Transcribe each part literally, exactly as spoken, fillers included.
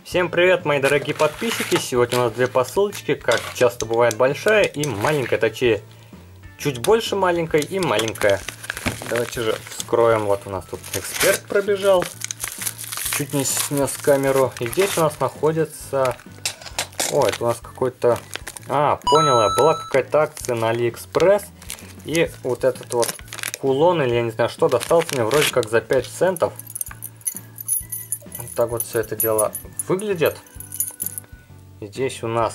Всем привет, мои дорогие подписчики! Сегодня у нас две посылочки, как часто бывает, большая и маленькая, точнее, чуть больше маленькой и маленькая. Давайте же вскроем. Вот у нас тут эксперт пробежал, чуть не снес камеру. И здесь у нас находится... О, это у нас какой-то... А, поняла, была какая-то акция на Алиэкспресс. И вот этот вот кулон, или я не знаю что, достался мне вроде как за пять центов. Вот так вот все это дело выглядит. Здесь у нас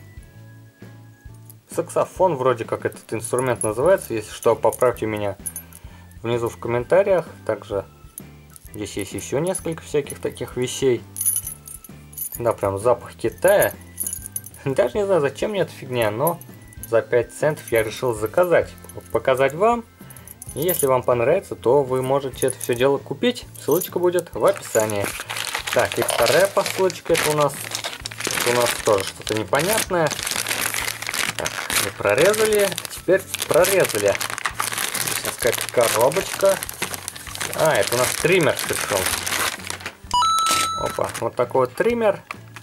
саксофон, вроде как этот инструмент называется. Если что, поправьте меня внизу в комментариях. Также здесь есть еще несколько всяких таких вещей. Да, прям запах Китая. Даже не знаю, зачем мне эта фигня, но за пять центов я решил заказать, показать вам. И если вам понравится, то вы можете это все дело купить. Ссылочка будет в описании. Так, и вторая посылочка, это у нас, это у нас тоже что-то непонятное. Так, мы прорезали, теперь прорезали. Здесь у нас какая-то коробочка. А, это у нас триммер пришел. Опа, вот такой вот триммер.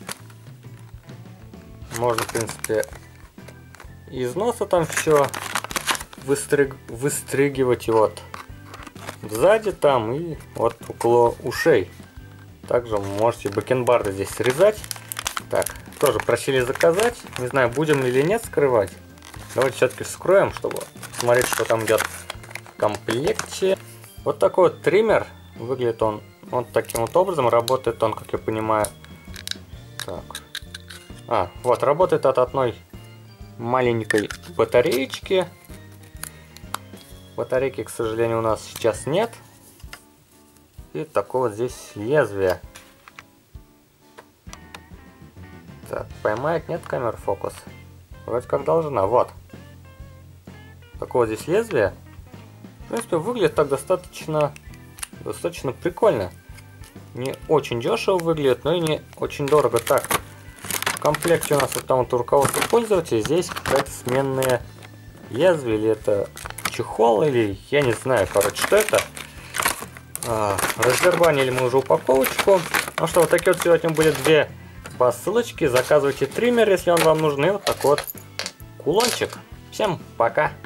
Можно, в принципе, из носа там все выстриг... выстригивать, и вот сзади там, и вот около ушей. Также можете бакенбарды здесь срезать. Так, тоже просили заказать. Не знаю, будем или нет скрывать. Давайте все-таки вскроем, чтобы посмотреть, что там идет в комплекте. Вот такой вот триммер. Выглядит он вот таким вот образом. Работает он, как я понимаю. Так. А, вот, работает от одной маленькой батареечки. Батарейки, к сожалению, у нас сейчас нет. И такое вот здесь лезвие. Так, поймает, нет, камера фокус? Вроде как должна, вот. Такое вот здесь лезвие. В принципе, выглядит так достаточно, достаточно прикольно. Не очень дешево выглядит, но и не очень дорого. Так, в комплекте у нас вот там вот руководство пользователя. Здесь какая-то сменная лезвие, или это чехол, или я не знаю, короче, что это. А, раздербанили мы уже упаковочку. Ну что, вот такие вот сегодня были две посылочки. Заказывайте триммер, если он вам нужен. И вот такой вот кулончик. Всем пока!